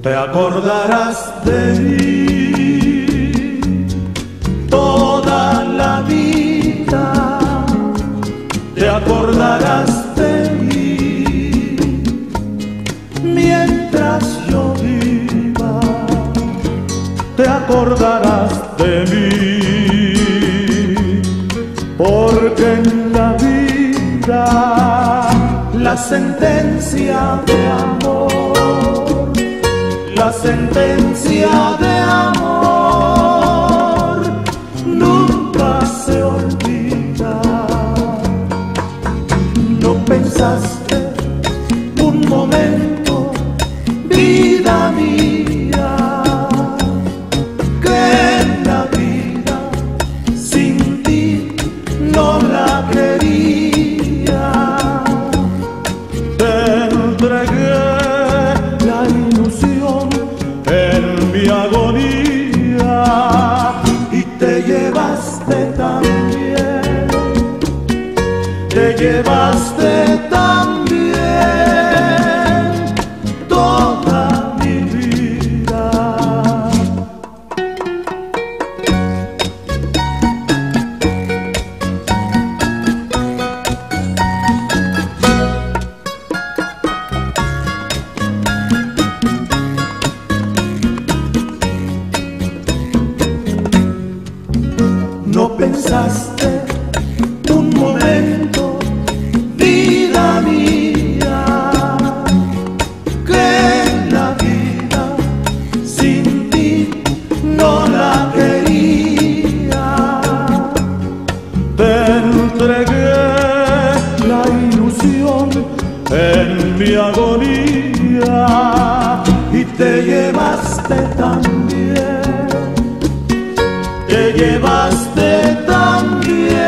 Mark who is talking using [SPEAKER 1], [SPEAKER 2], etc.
[SPEAKER 1] te acordarás de mí toda la vida, te acordarás de mí mientras yo viva, te acordarás de mí, porque en la vida la sentencia de amor, la sentencia de amor nunca se olvida. No pensaste un momento, vida mía, que en la vida sin ti no la quería. Te entregué la ilusión en mi agonía y te llevaste también, te llevaste también toda mi vida. No pensaste un momento, vida mía, que en la vida sin ti no la quería. Te entregué la ilusión en mi agonía y te llevaste también, te llevaste también